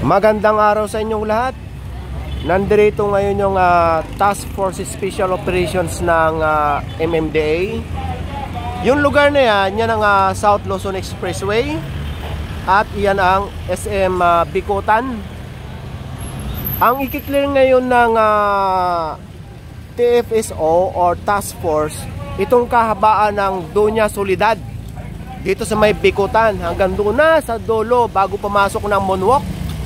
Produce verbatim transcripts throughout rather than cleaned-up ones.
Magandang araw sa inyong lahat. Nandito ngayon yung uh, Task Force Special Operations ng uh, M M D A. Yung lugar na yan, yan ang uh, South Luzon Expressway. At yan ang S M uh, Bicutan. Ang ikiklear ngayon ng uh, T F S O or Task Force, itong kahabaan ng Doña Soledad dito sa may Bicutan, hanggang doon na sa dulo bago pumasok ng Moonwalk.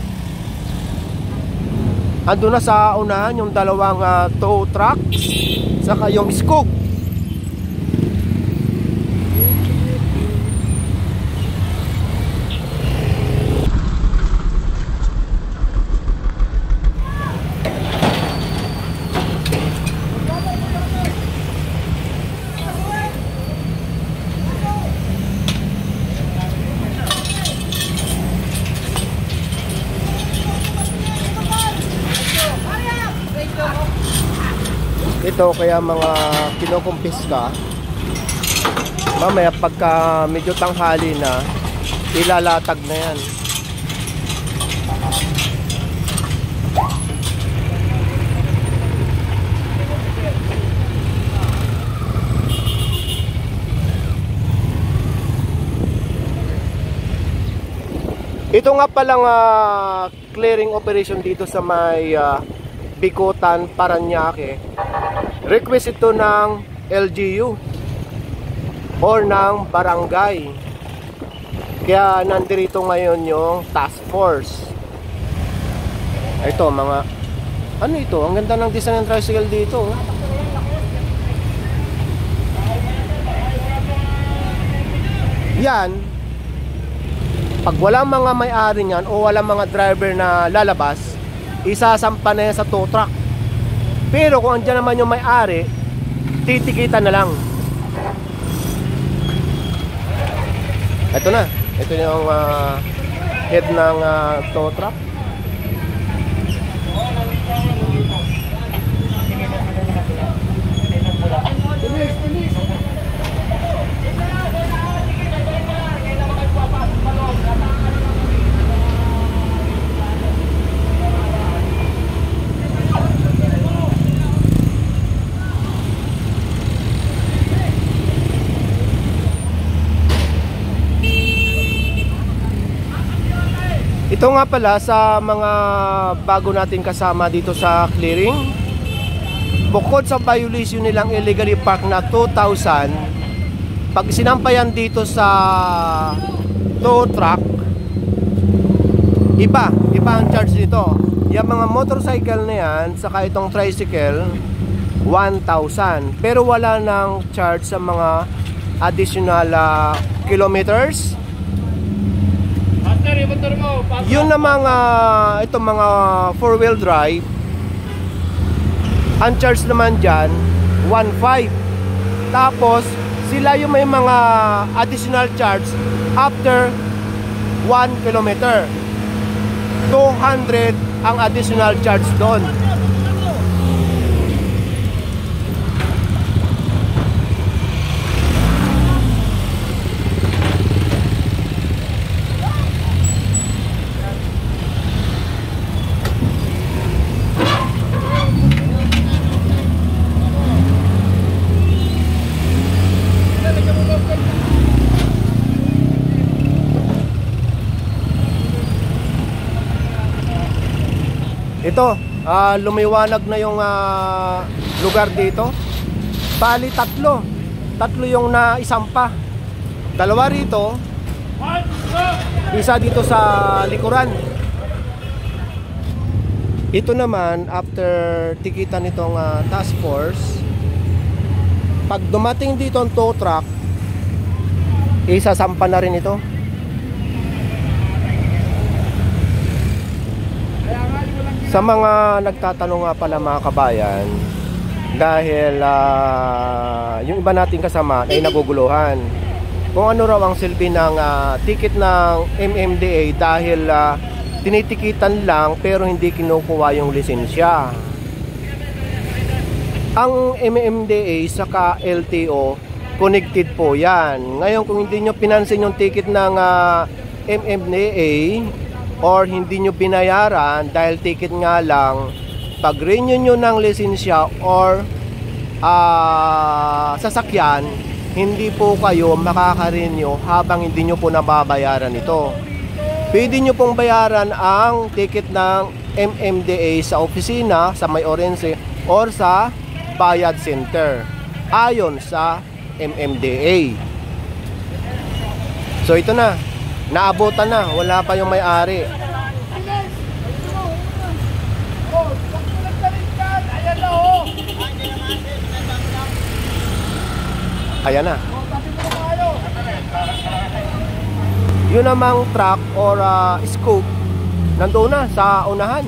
Ando na sa unahan yung dalawang uh, tow trucks saka yung skog. Ito kaya mga kinukumpis ka, mamaya pagka medyo tanghali na, ilalatag na yan. Ito nga palang uh, clearing operation dito sa may uh, Bicutan, Paranaque. Request ito ng L G U or ng barangay. Kaya nandito ngayon yung task force. Ito mga, ano ito? Ang ganda ng design ng tricycle dito. Yan, pag walang mga may-ari niyan o walang mga driver na lalabas, isasampa na yan sa tow truck. Pero kung andyan naman yung may-ari, titikitan na lang. Ito na. Ito yung uh, head ng uh, tow truck. Ito nga pala sa mga bago natin kasama dito sa clearing, bukod sa violation nilang illegally park na two thousand, pag sinampayan dito sa tow truck, iba, iba ang charge dito. Yung mga motorcycle na yan, saka itong tricycle, one thousand. Pero wala nang charge sa mga additional uh, kilometers. Yun na mga itong mga four wheel drive, ang charge naman dyan one five. Tapos sila yung may mga additional charge after one kilometer, two hundred ang additional charge doon. Ito, uh, lumiwanag na yung uh, lugar dito. Bali tatlo. Tatlo yung naisampa. Dalawa rito, isa dito sa likuran. Ito naman, after tikitan itong uh, task force, pag dumating dito ang tow truck, isasampa na rin ito. Sa mga nagtatanong nga pala mga kabayan, dahil uh, yung iba nating kasama ay naguguluhan kung ano raw ang silbi ng uh, ticket ng M M D A dahil uh, tinitikitan lang pero hindi kinukuha yung lisensya. Ang M M D A saka L T O connected po yan. Ngayon kung hindi nyo pinansin yung ticket ng uh, M M D A, or hindi nyo binayaran dahil ticket nga lang, pag renew nyo ng lisensya or uh, sasakyan, hindi po kayo makaka-renew habang hindi nyo po nababayaran ito. Pwede nyo pong bayaran ang ticket ng M M D A sa opisina, sa may orange or sa bayad center ayon sa M M D A. So ito na, naabutan na, wala pa yung may-ari. Ayan na. Yun namang truck or uh, scoop nandoon na sa unahan.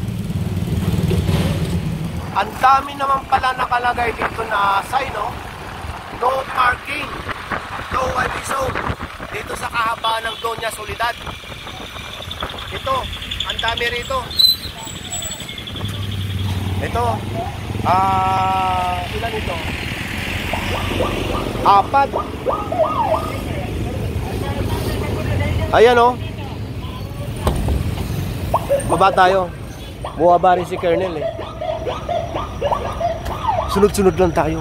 Ang dami naman pala nakalagay dito na sign, no? No parking, no highway zone dito sa kahabaan ng Doña Soledad. Ito, ang dami rito. Ito, ah, uh, ilan ito? Apat. Ayan, oh. Baba tayo. Buwaba rin si Colonel, eh. Sunod-sunod lang tayo.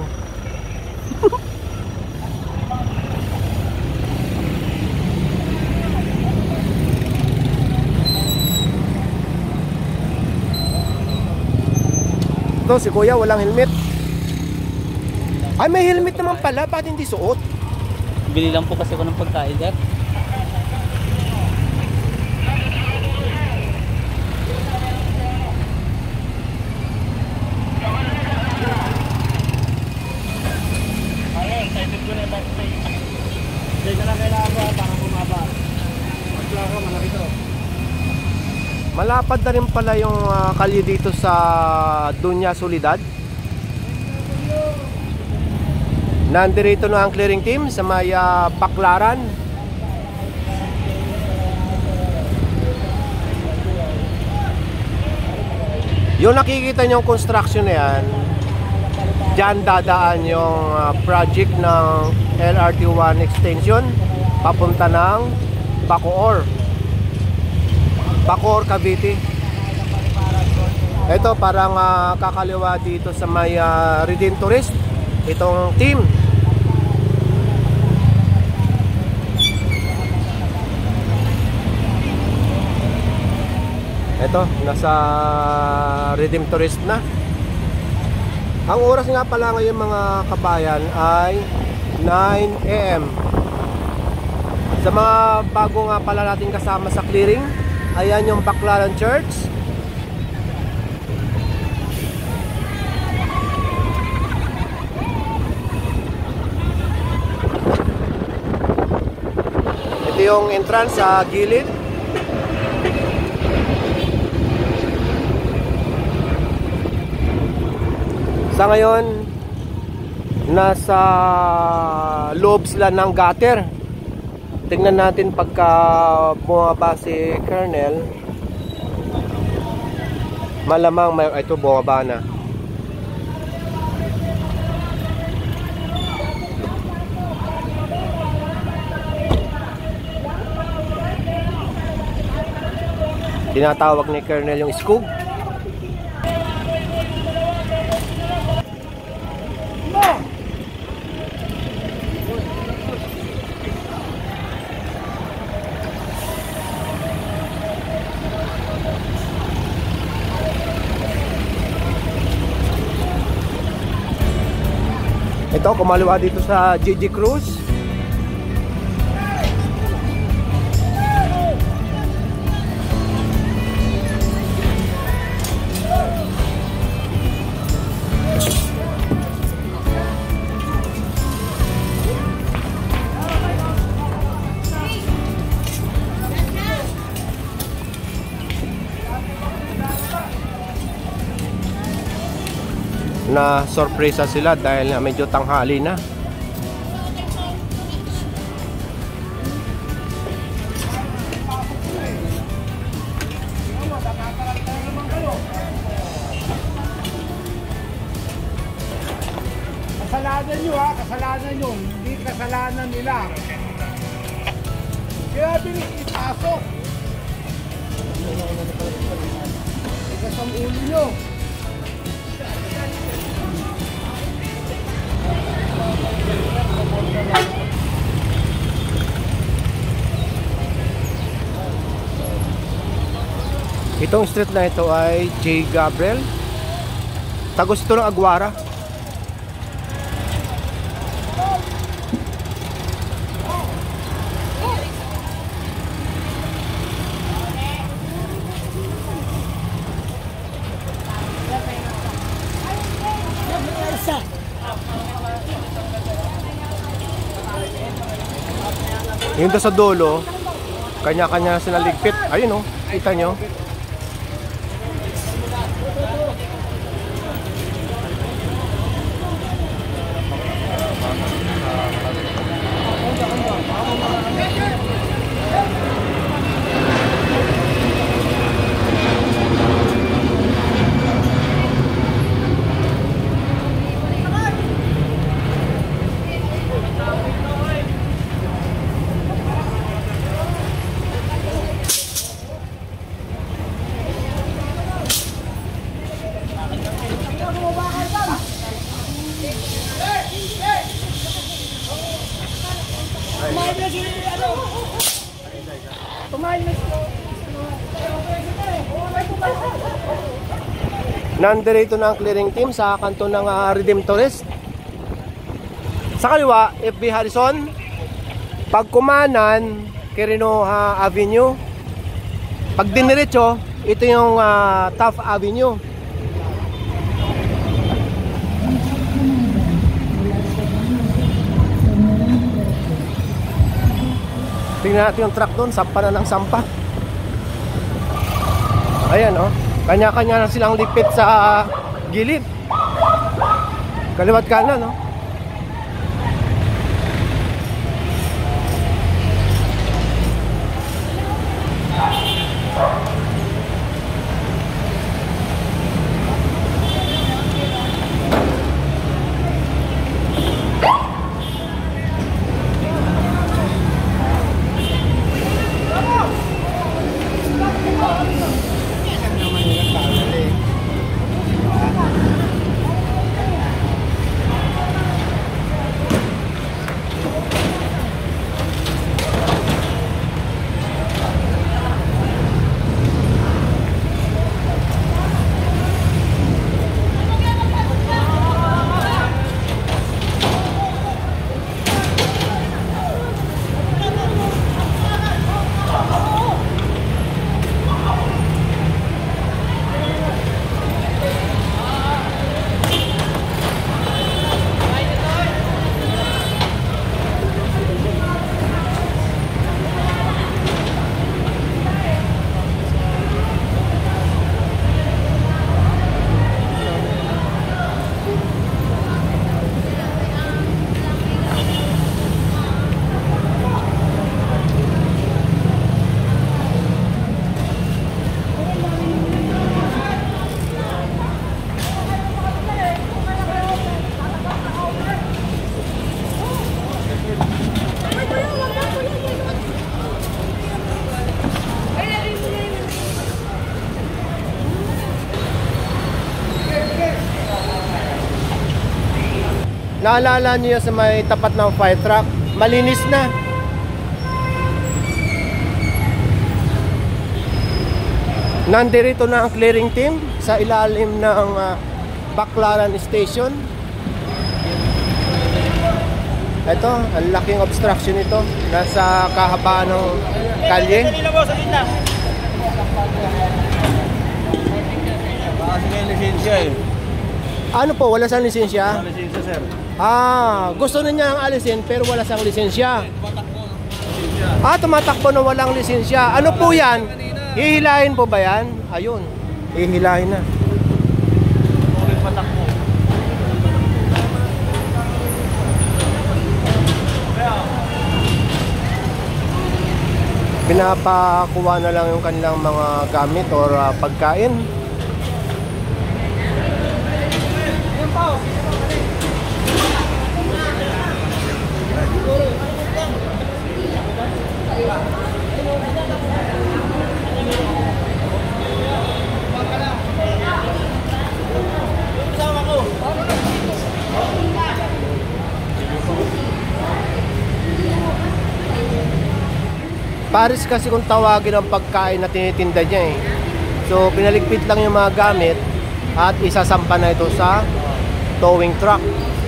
Ito, si Kuya walang helmet. Ay, may helmet naman pala. Bakit hindi suot? Bili lang po kasi ako ng pagkain, sir. Malapad na rin pala yung uh, kalye dito sa Doña Soledad. Nandirito na ang clearing team sa may uh, Baklaran. Yung nakikita nyong construction na yan, dyan dadaan yung uh, project ng L R T one extension papunta ng Bacoor. Bacoor, Cavite. Ito parang uh, kakaliwa dito sa may uh, Redemptorist itong team. Ito, nasa Redemptorist na. Ang oras nga pala ngayon mga kabayan ay nine A M Sa mga bago nga pala natin kasama sa clearing, ayan yung Baklaran Church. Ito yung entrance sa gilid. Sa ngayon, nasa loob sila ng gutter. Tingnan natin pagka bumaba si Colonel. Malamang may ito bumaba na. Tinatawag ni Colonel yung scoop. Ito, kumaliwa dito sa G G Cruz. Na sorpresa sila dahil medyo tanghali na. Kasalanan nyo ha, kasalanan nyo, hindi kasalanan nila. Kaya bilis ipasok. Ikas ang ulo nyo. Itong street na ito ay J. Gabriel. Tagos ito ng Aguara. Yung doon sa dulo, kanya-kanya sila ligpit. Ayun, oh, kita nyo. Nandito na ang clearing team sa kanto ng uh, Redemptorist. Sa kaliwa, F B Harrison. Pagkumanan, Quirinoa Avenue. Pag diniretso, ito yung uh, Taft Avenue. Tingnan natin yung truck doon, sampa na ng sampa. Ayan, oh. Kanya-kanya na silang lipit sa gilid. Kaliwat kanan, no? Naalala niyo sa may tapat ng fire truck, malinis na. Nandirito na ang clearing team sa ilalim ng uh, Baclaran Station. Ito, ang laking obstruction ito. Nasa kahabaan ng kalye. Kasi may lisensya eh. Ano po, wala siyang lisensya? Wala lisensya, sir. Ah, gusto na niya ang alisin pero wala siyang lisensya. Ah, tumatakbo na walang lisensya. Ano po yan? Hihilahin po ba yan? Ayun, hihilahin na. Pinapakuha na lang yung kanilang mga gamit or uh, pagkain. Paris kasi kung tawagin ang pagkain na tinitinda niya eh. So pinaligpit lang yung mga gamit at isasampa na ito sa towing truck.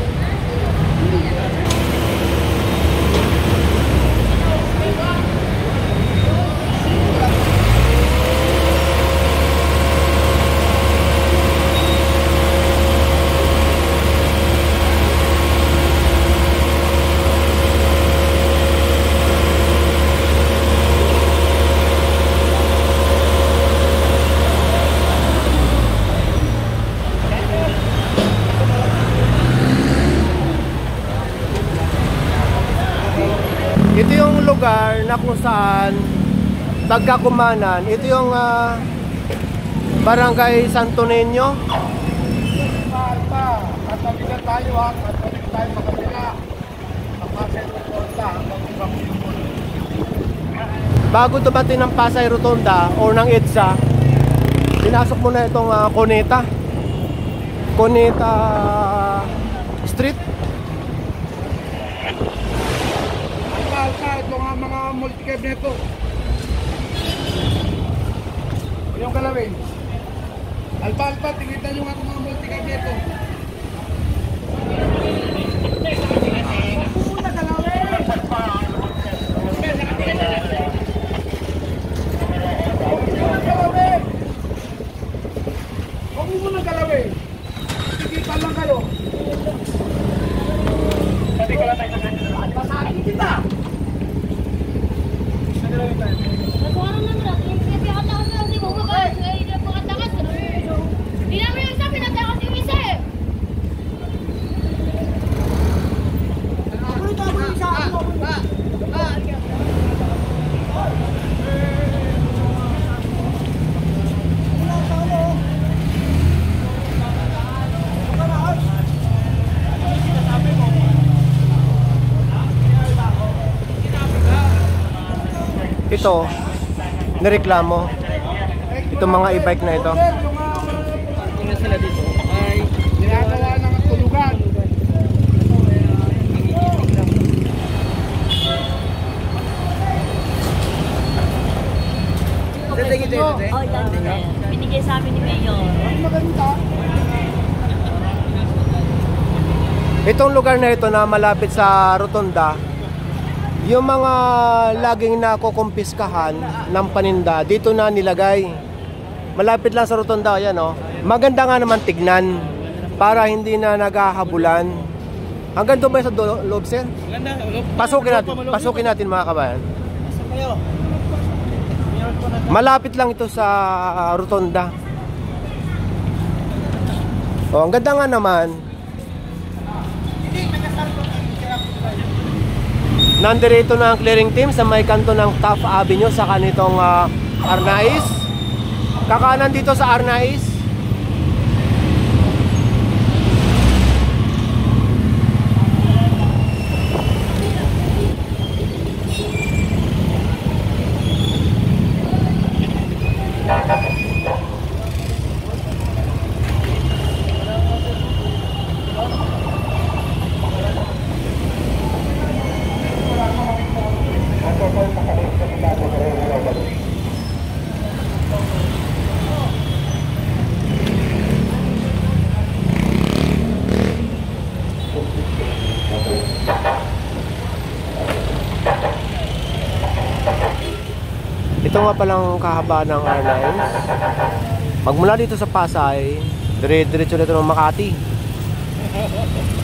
Ito yung lugar na kung saan pagkakumanan, ito yung uh, Barangay Santo Niño. Mahal pa. Katabigan tayo ha. Katabigan tayo makapila. Kapasay Rotonda hanggang Kapilpon. Bago dumating ng Pasay Rotonda o ng EDSA, pinasok mo na itong uh, Cuneta. Cuneta Street. Alpa, ito nga mga multi-cab nito. Yung galawin. Alpa, alpa, tingnan nyo nga itong mga multi-cab nito. Huwag mo na galawin! Huwag mo na galawin! Tikita lang kayo. Pasahin kita! Nagwarang naman ako. Kasi atakas na kasi bumakas. Hindi na pagkatakas. Hindi namin yung isa, pinatakas yung isa eh. Ako ito ako yung isa ako. Ito, nireklamo. Itong mga e-bike na ito. Tingnan sila dito. Ay, Ginagawa ng tulugan. Oh, yan. Binigay sa amin ni Mayor. Ang maganda. Itong lugar na ito na malapit sa Rotonda, yung mga laging nakukumpiskahan ng paninda, dito na nilagay. Malapit lang sa Rotonda, yan oh. Maganda nga naman tignan para hindi na naghahabulan. Hanggang doon ba sa do- loob, sir? maganda. Pasukin natin, pasukin natin mga kabayan. Malapit lang ito sa uh, Rotonda. Oh, ang ganda nga naman. Nandirito na ang clearing team sa may kanto ng Taft Avenue sa kanitong uh, Arnaiz. Kakanan dito sa Arnaiz. Ito nga palang kahaba ng Arnaiz. Magmula dito sa Pasay, dire-diretso na ito ng Makati.